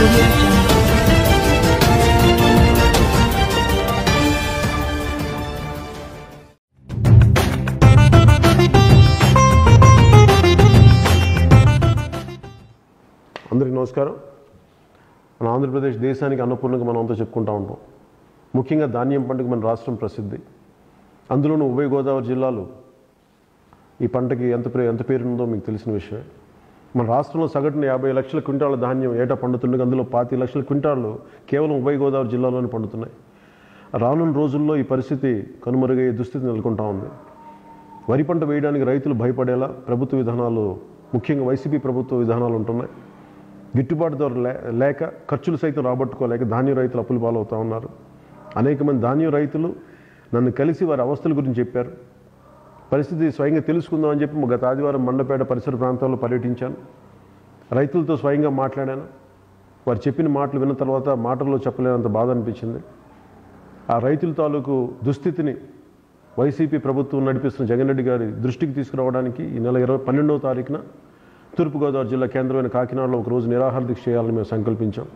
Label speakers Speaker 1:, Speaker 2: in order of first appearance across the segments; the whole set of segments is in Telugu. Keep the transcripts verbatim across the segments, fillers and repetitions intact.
Speaker 1: Audio Jungle.
Speaker 2: అందరికీ నమస్కారం. మన ఆంధ్రప్రదేశ్ దేశానికి అన్నపూర్ణగా మనం అంతా చెప్పుకుంటూ ఉంటాం. ముఖ్యంగా ధాన్యం పంటకు మన రాష్ట్రం ప్రసిద్ధి. అందులోనూ ఉభయ గోదావరి జిల్లాలు ఈ పంటకి ఎంత ప్రే ఎంత పేరుందో మీకు తెలిసిన విషయమే. మన రాష్ట్రంలో సగటున యాభై లక్షల క్వింటాల ధాన్యం ఏటా పండుతుండగా అందులో పాతి లక్షల క్వింటాలు కేవలం ఉభయ గోదావరి జిల్లాలోనే పండుతున్నాయి. రానున్న రోజుల్లో ఈ పరిస్థితి కనుమరుగయ్యే దుస్థితి నెలకొంటా ఉంది. వరి పంట వేయడానికి రైతులు భయపడేలా ప్రభుత్వ విధానాలు, ముఖ్యంగా వైసీపీ ప్రభుత్వ విధానాలు ఉంటున్నాయి. గిట్టుబాటు ధర లేక ఖర్చులు సైతం రాబట్టుకోలేక ధాన్యం రైతులు అప్పులు పాలవుతూ ఉన్నారు. అనేక మంది ధాన్యం రైతులు నన్ను కలిసి వారి అవస్థల గురించి చెప్పారు. పరిస్థితి స్వయంగా తెలుసుకుందామని చెప్పి గత ఆదివారం మండపేట పరిసర ప్రాంతాల్లో పర్యటించాను. రైతులతో స్వయంగా మాట్లాడాను. వారు చెప్పిన మాటలు విన్న తర్వాత మాటల్లో చెప్పలేనంత బాధ అనిపించింది. ఆ రైతుల తాలూకు దుస్థితిని వైసీపీ ప్రభుత్వం నడిపిస్తున్న జగన్ రెడ్డి గారి దృష్టికి తీసుకురావడానికి ఈ నెల ఇరవై పన్నెండవ తారీఖున తూర్పుగోదావరి జిల్లా కేంద్రమైన కాకినాడలో ఒకరోజు నిరాహార దీక్ష చేయాలని మేము సంకల్పించాం.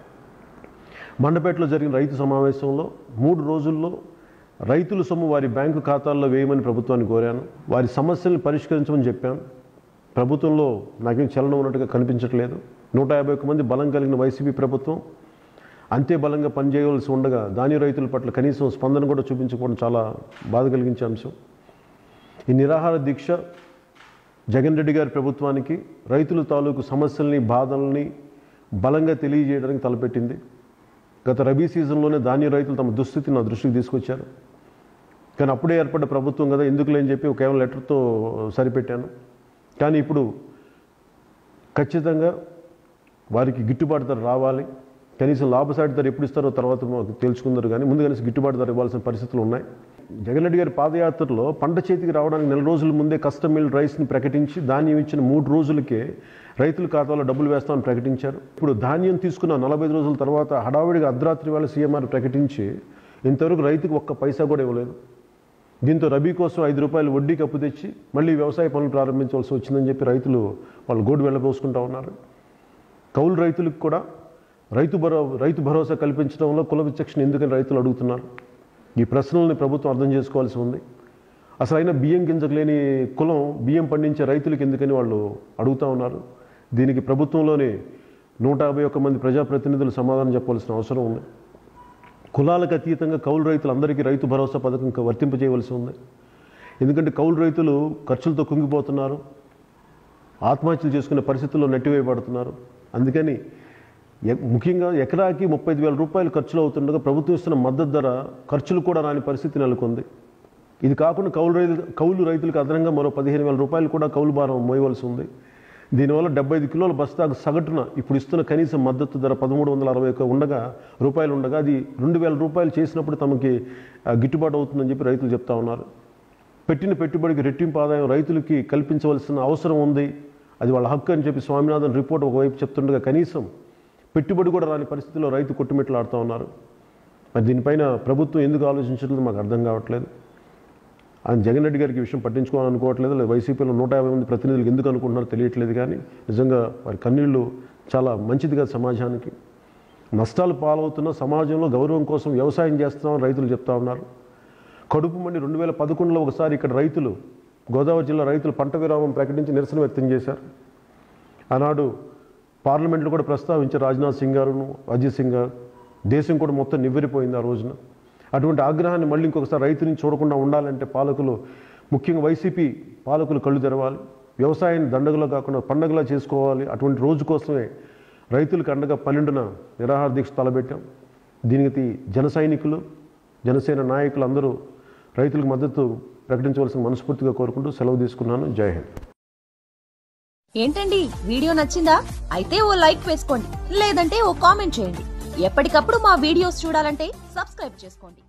Speaker 2: మండపేటలో జరిగిన రైతు సమావేశంలో మూడు రోజుల్లో రైతుల సొమ్ము వారి బ్యాంకు ఖాతాల్లో వేయమని ప్రభుత్వాన్ని కోరాను. వారి సమస్యలను పరిష్కరించమని చెప్పాను. ప్రభుత్వంలో నాకేం చలనం ఉన్నట్టుగా కనిపించట్లేదు. నూట యాభై ఒక్క మంది బలం కలిగిన వైసీపీ ప్రభుత్వం అంతే బలంగా పనిచేయవలసి ఉండగా ధాన్య రైతుల పట్ల కనీసం స్పందన కూడా చూపించకపోవడం చాలా బాధ కలిగించే అంశం. ఈ నిరాహార దీక్ష జగన్ రెడ్డి గారి ప్రభుత్వానికి రైతుల తాలూకు సమస్యల్ని, బాధల్ని బలంగా తెలియజేయడానికి తలపెట్టింది. గత రబీ సీజన్లోనే ధాన్య రైతులు తమ దుస్థితిని నా దృష్టికి తీసుకొచ్చారు. కానీ అప్పుడే ఏర్పడ్డ ప్రభుత్వం కదా, ఎందుకు లేని చెప్పి కేవలం లెటర్తో సరిపెట్టాను. కానీ ఇప్పుడు ఖచ్చితంగా వారికి గిట్టుబాటు ధర రావాలి. కనీసం లాభసాటి ధర ఎప్పుడు ఇస్తారో తర్వాత మాకు తెలుసుకుందరు. కానీ ముందు కనీసం గిట్టుబాటు ధర ఇవ్వాల్సిన పరిస్థితులు ఉన్నాయి. జగన్ రెడ్డి గారి పాదయాత్రలో పంట చేతికి రావడానికి నెల రోజుల ముందే కస్టమ్ మిల్ రైస్ని ప్రకటించి ధాన్యం ఇచ్చిన మూడు రోజులకే రైతుల ఖాతాలో డబ్బులు వేస్తామని ప్రకటించారు. ఇప్పుడు ధాన్యం తీసుకున్న నలభై ఐదు రోజుల తర్వాత హడావిడిగా అర్ధరాత్రి వేళ సీఎంఆర్ ప్రకటించి ఇంతవరకు రైతుకు ఒక్క పైసా కూడా ఇవ్వలేదు. దీంతో రబీ కోసం ఐదు రూపాయలు వడ్డీకి అప్పు తెచ్చి మళ్ళీ వ్యవసాయ పనులు ప్రారంభించవలసి వచ్చిందని చెప్పి రైతులు వాళ్ళు గోడు వెళ్ళబోసుకుంటూ ఉన్నారు. కౌలు రైతులకు కూడా రైతు భరో రైతు భరోసా కల్పించడంలో కుల విచక్షణ ఎందుకని రైతులు అడుగుతున్నారు. ఈ ప్రశ్నల్ని ప్రభుత్వం అర్థం చేసుకోవాల్సి ఉంది. అసలు అయినా బియ్యం గింజకు లేని కులం బియ్యం పండించే రైతులకు ఎందుకని వాళ్ళు అడుగుతూ ఉన్నారు. దీనికి ప్రభుత్వంలోనే నూట యాభై ఒక్క మంది ప్రజాప్రతినిధులు సమాధానం చెప్పవలసిన అవసరం ఉంది. కులాలకు అతీతంగా కౌలు రైతులందరికీ రైతు భరోసా పథకం వర్తింపజేయవలసి ఉంది. ఎందుకంటే కౌలు రైతులు ఖర్చులతో కుంగిపోతున్నారు, ఆత్మహత్యలు చేసుకునే పరిస్థితుల్లో నెట్టివేయబడుతున్నారు. అందుకని ముఖ్యంగా ఎకరాకి ముప్పై ఐదు వేల రూపాయలు ఖర్చులు అవుతుండగా ప్రభుత్వం ఇస్తున్న మద్దతు ధర ఖర్చులు కూడా రాని పరిస్థితి నెలకొంది. ఇది కాకుండా కౌలు రైతు కౌలు రైతులకు అదనంగా మరో పదిహేను వేల రూపాయలు కూడా కౌలు భారం మోయవలసి ఉంది. దీనివల్ల డెబ్బై ఐదు కిలోల బస్తాకు సగటున ఇప్పుడు ఇస్తున్న కనీస మద్దతు ధర పదమూడు వందల అరవై ఒక్క ఉండగా రూపాయలు ఉండగా అది రెండు వేల రూపాయలు చేసినప్పుడు తమకి గిట్టుబాటు అవుతుందని చెప్పి రైతులు చెప్తా ఉన్నారు. పెట్టిన పెట్టుబడికి రెట్టింపు ఆదాయం రైతులకి కల్పించవలసిన అవసరం ఉంది, అది వాళ్ళ హక్కు అని చెప్పి స్వామినాథన్ రిపోర్ట్ ఒకవైపు చెప్తుండగా కనీసం పెట్టుబడి కూడా రాని పరిస్థితిలో రైతు కొట్టుమిట్లాడుతూ ఉన్నారు. మరి దీనిపైన ప్రభుత్వం ఎందుకు ఆలోచించట్లేదు మాకు అర్థం కావట్లేదు. ఆయన జగన్ రెడ్డి గారికి విషయం పట్టించుకోవాలనుకోవట్లేదు, లేదా వైసీపీలో నూట యాభై మంది ప్రతినిధులకు ఎందుకు అనుకుంటున్నారో తెలియట్లేదు. కానీ నిజంగా వారి కన్నీళ్ళు చాలా మంచిది కాదు. సమాజానికి నష్టాలు పాలవుతున్న సమాజంలో గౌరవం కోసం వ్యవసాయం చేస్తామని రైతులు చెప్తా ఉన్నారు. కడుపు మండి రెండు వేల పదకొండులో ఒకసారి ఇక్కడ రైతులు గోదావరి జిల్లా రైతులు పంట విరామం ప్రకటించి నిరసన వ్యక్తం చేశారు. ఆనాడు పార్లమెంట్లో కూడా ప్రస్తావించారు రాజ్నాథ్ సింగ్ గారు, అజిత్ సింగ్ గారు. దేశం కూడా మొత్తం నివ్వెరిపోయింది ఆ రోజున. అటువంటి ఆగ్రహాన్ని మళ్ళీ ఇంకొకసారి రైతుని చూడకుండా ఉండాలంటే పాలకులు, ముఖ్యంగా వైసీపీ పాలకులు కళ్ళు తెరవాలి. వ్యవసాయాన్ని దండగలో కాకుండా పండగలా చేసుకోవాలి. అటువంటి రోజు కోసమే రైతులకు అండగా పన్నెండున నిరాహార దీక్ష తలబెట్టాం. దీనికి జన సైనికులు, జనసేన నాయకులు అందరూ రైతులకు మద్దతు ప్రకటించవలసిన మనస్ఫూర్తిగా కోరుకుంటూ సెలవు తీసుకున్నాను. జై హింద్.
Speaker 3: ఏంటండి, వీడియో నచ్చిందా? అయితే ఓ లైక్ వేసుకోండి, లేదంటే ఓ కామెంట్ చేయండి. ఎప్పటికప్పుడు మా వీడియోస్ చూడాలంటే సబ్స్క్రైబ్ చేసుకోండి.